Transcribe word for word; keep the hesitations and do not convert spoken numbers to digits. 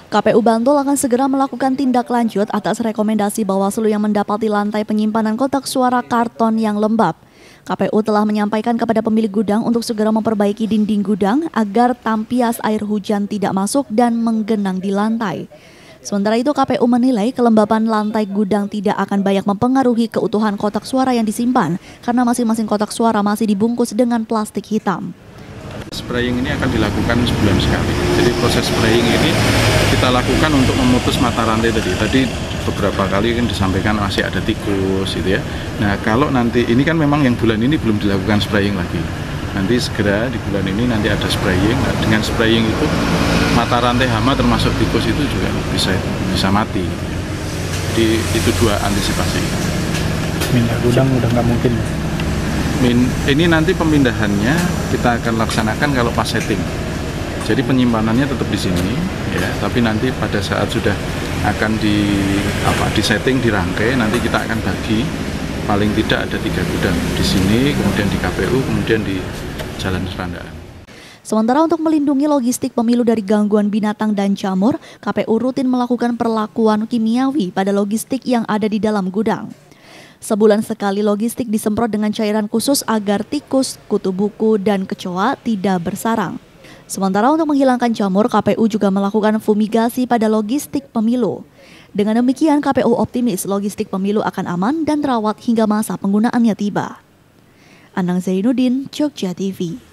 K P U Bantul akan segera melakukan tindak lanjut atas rekomendasi Bawaslu yang mendapati lantai penyimpanan kotak suara karton yang lembab. K P U telah menyampaikan kepada pemilik gudang untuk segera memperbaiki dinding gudang agar tampias air hujan tidak masuk dan menggenang di lantai. Sementara itu, K P U menilai kelembapan lantai gudang tidak akan banyak mempengaruhi keutuhan kotak suara yang disimpan karena masing-masing kotak suara masih dibungkus dengan plastik hitam. Spraying ini akan dilakukan sebulan sekali. Jadi proses spraying ini kita lakukan untuk memutus mata rantai tadi. Tadi beberapa kali kan disampaikan masih ada tikus gitu ya. Nah kalau nanti ini kan memang yang bulan ini belum dilakukan spraying lagi. Nanti segera di bulan ini nanti ada spraying. Nah, dengan spraying itu mata rantai hama termasuk tikus itu juga bisa bisa mati. Jadi itu dua antisipasi. Pindah gudang udah nggak mungkin. Min, ini nanti pemindahannya kita akan laksanakan kalau pas setting. Jadi penyimpanannya tetap di sini, ya. Tapi nanti pada saat sudah akan di apa di setting dirangkai, nanti kita akan bagi. Paling tidak ada tiga gudang di sini, kemudian di K P U, kemudian di Jalan Serandaan. Sementara untuk melindungi logistik pemilu dari gangguan binatang dan jamur, K P U rutin melakukan perlakuan kimiawi pada logistik yang ada di dalam gudang. Sebulan sekali logistik disemprot dengan cairan khusus agar tikus, kutu buku, dan kecoa tidak bersarang. Sementara untuk menghilangkan jamur, K P U juga melakukan fumigasi pada logistik pemilu. Dengan demikian, K P U optimis logistik pemilu akan aman dan terawat hingga masa penggunaannya tiba. Anang Zainuddin, Jogja T V.